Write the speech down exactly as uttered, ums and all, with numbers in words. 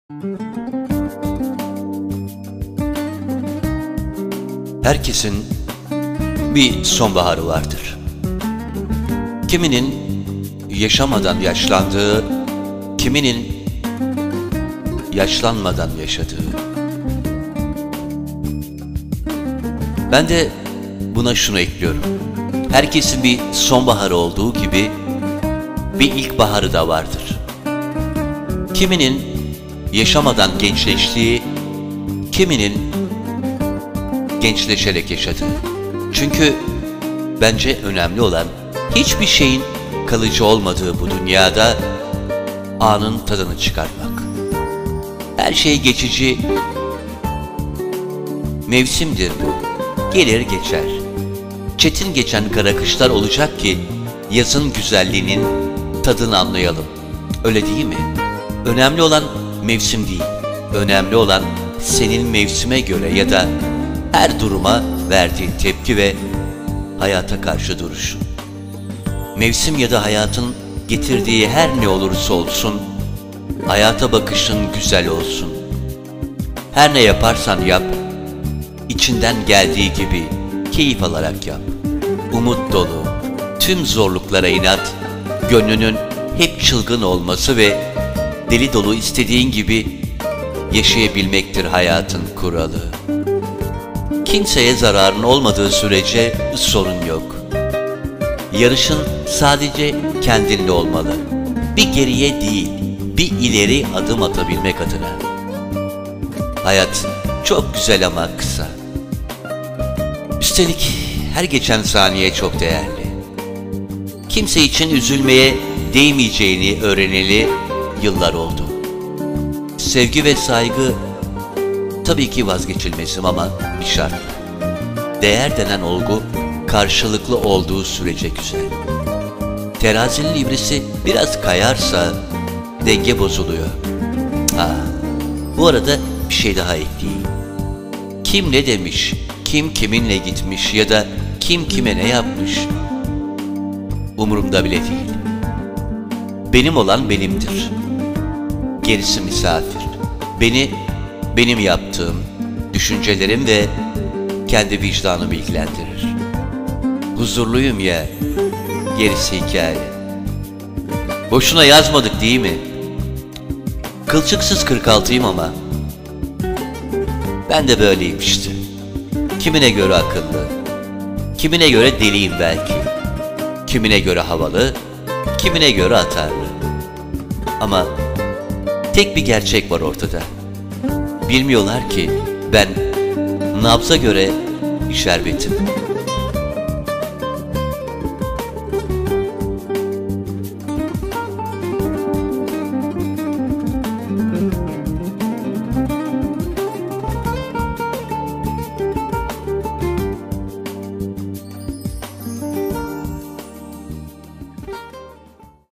Herkesin bir sonbaharı vardır. Kiminin yaşamadan yaşlandığı, kiminin yaşlanmadan yaşadığı. Ben de buna şunu ekliyorum. Herkesin bir sonbaharı olduğu gibi bir ilkbaharı da vardır. Kiminin yaşamadan gençleştiği, kiminin gençleşerek yaşadığı. Çünkü bence önemli olan hiçbir şeyin kalıcı olmadığı bu dünyada anın tadını çıkartmak. Her şey geçici, mevsimdir bu. Gelir geçer. Çetin geçen kara kışlar olacak ki yazın güzelliğinin tadını anlayalım. Öyle değil mi? Önemli olan mevsim değil. Önemli olan senin mevsime göre ya da her duruma verdiğin tepki ve hayata karşı duruşun. Mevsim ya da hayatın getirdiği her ne olursa olsun, hayata bakışın güzel olsun. Her ne yaparsan yap, içinden geldiği gibi keyif alarak yap. Umut dolu, tüm zorluklara inat, gönlünün hep çılgın olması ve deli dolu istediğin gibi yaşayabilmektir hayatın kuralı. Kimseye zararın olmadığı sürece sorun yok. Yarışın sadece kendinle olmalı. Bir geriye değil, bir ileri adım atabilmek adına. Hayat çok güzel ama kısa. Üstelik her geçen saniye çok değerli. Kimse için üzülmeye değmeyeceğini öğreneli yıllar oldu. Sevgi ve saygı tabii ki vazgeçilmezim ama bir şartla. Değer denen olgu karşılıklı olduğu sürece güzel. Terazinin ibresi biraz kayarsa denge bozuluyor. Ha, bu arada bir şey daha ekleyeyim. Kim ne demiş, kim kiminle gitmiş ya da kim kime ne yapmış umurumda bile değil. Benim olan benimdir. Gerisi misafir. Beni benim yaptığım, düşüncelerim ve kendi vicdanım ilgilendirir. Huzurluyum ya, gerisi hikaye. Boşuna yazmadık değil mi? Kılçıksız kırk altıyım ama ben de böyleyim işte. Kimine göre akıllı, kimine göre deliyim belki, kimine göre havalı, kimine göre atarlı. Ama tek bir gerçek var ortada. Bilmiyorlar ki ben nabza göre şerbetim.